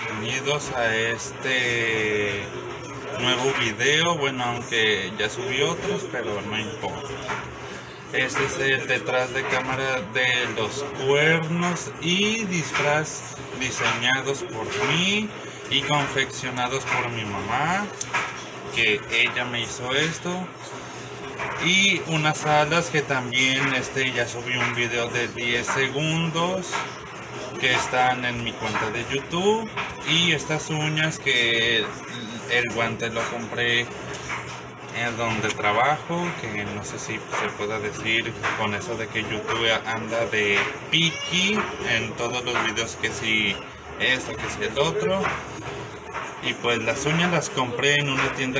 Bienvenidos a este nuevo video, bueno, aunque ya subí otros, pero no importa. Este es el detrás de cámara de los cuernos y disfraz diseñados por mí y confeccionados por mi mamá, que ella me hizo esto. Y unas alas que también ya subí un video de 10 segundos que están en mi cuenta de YouTube, y estas uñas que el guante lo compré en donde trabajo, que no sé si se pueda decir con eso de que YouTube anda de picky en todos los videos, que si esto, que si el otro. Y pues las uñas las compré en una tienda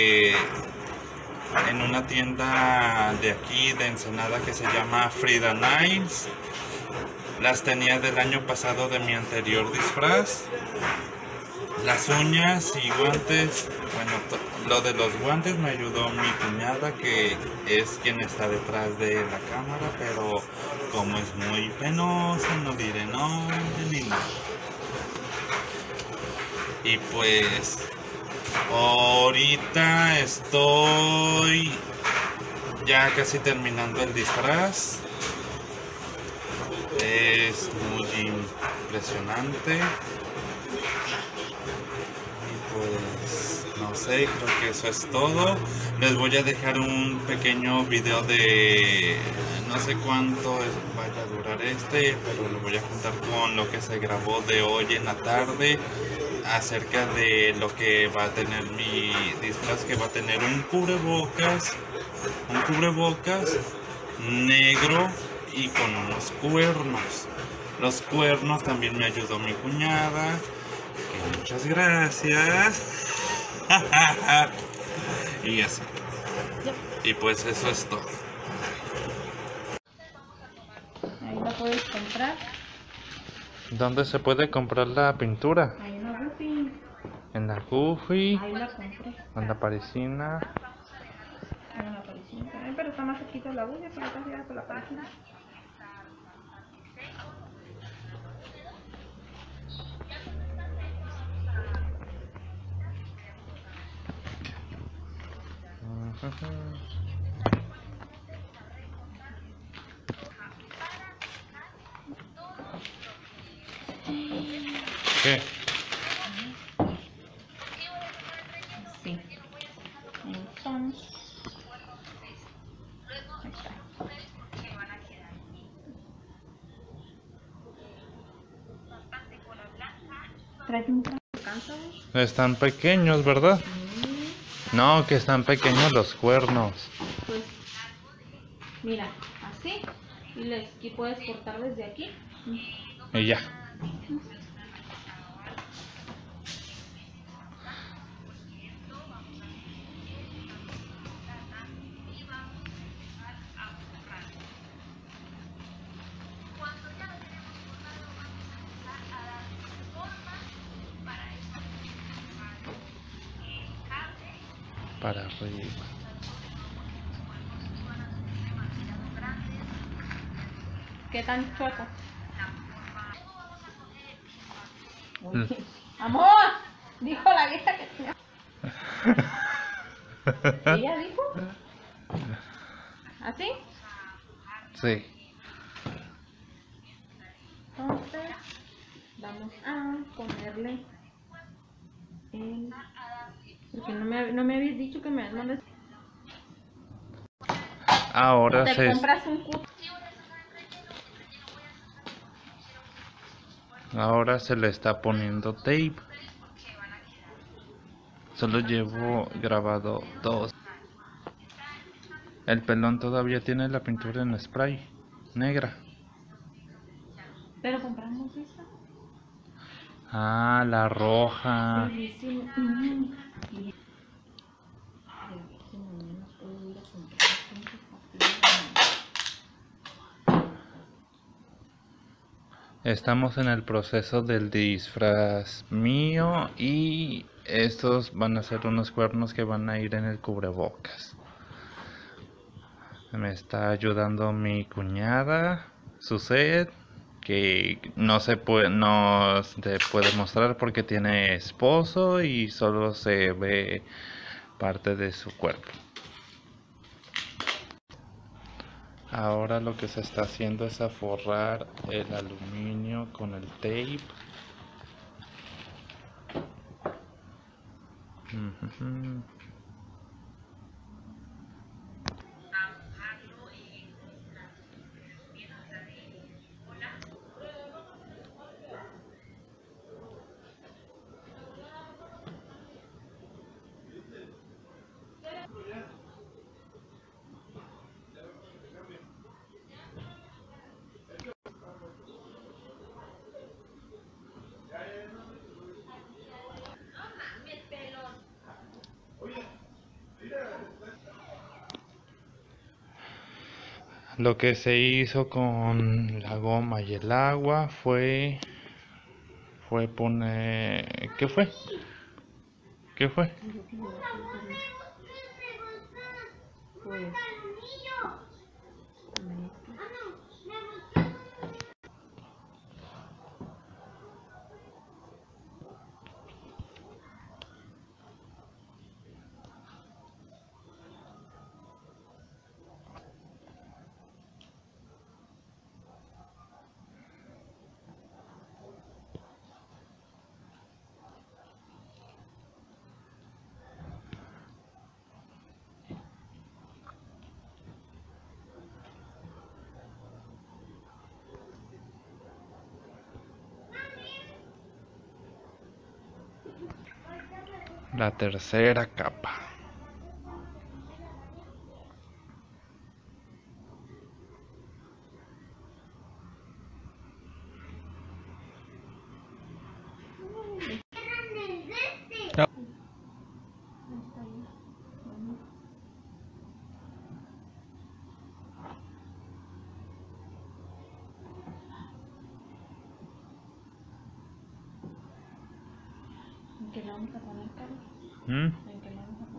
de aquí de Ensenada que se llama Frida Nails. Las tenía del año pasado de mi anterior disfraz. Las uñas y guantes, bueno, lo de los guantes me ayudó mi cuñada, que es quien está detrás de la cámara, pero como es muy penosa, no diré nombre ni nada. Y pues ahorita estoy ya casi terminando el disfraz. Es muy impresionante. Y pues no sé, creo que eso es todo. Les voy a dejar un pequeño video de no sé cuánto vaya a durar pero lo voy a juntar con lo que se grabó de hoy en la tarde acerca de lo que va a tener mi disfraz, que va a tener un cubrebocas negro y con unos cuernos. Los cuernos también me ayudó mi cuñada, que muchas gracias. Y así. Y pues eso es todo. Ahí la puedes comprar. ¿Dónde se puede comprar la pintura? Ahí en la Buffy. En la Goofy, Ahí la compré. en la Parisina. En la Parisina también, pero está más cerquita de la Buffy, pero está llegada por la Parisina. ¿Qué? Sí. Entonces. Ahí está. Trae un canso. Están pequeños, ¿verdad? No, que están pequeños los cuernos. Pues, mira, así. Y puedes cortar desde aquí. Y ya. Para arriba. ¿Qué tan chueco? Amor, dijo la vieja que tenía. ¿Ella dijo? ¿Así? Sí. Entonces, vamos a ponerle el... Porque no me habías dicho que me mandes... Ahora Te compras un cubo. Ahora se le está poniendo tape. Solo llevo grabado 2. El pelón todavía tiene la pintura en spray negra. Pero compramos esa. Ah, la roja. Estamos en el proceso del disfraz mío y estos van a ser unos cuernos que van a ir en el cubrebocas. Me está ayudando mi cuñada, Suset, que no se puede mostrar porque tiene esposo y solo se ve parte de su cuerpo. Ahora lo que se está haciendo es aforrar el aluminio con el tape. Ujujú. Lo que se hizo con la goma y el agua fue poner, ¿qué fue? ¿Qué fue? Pues, La tercera capa. está bien. Vamos. ¿En qué la vamos a poner, Carlos? ¿Mm? ¿En qué la vamos a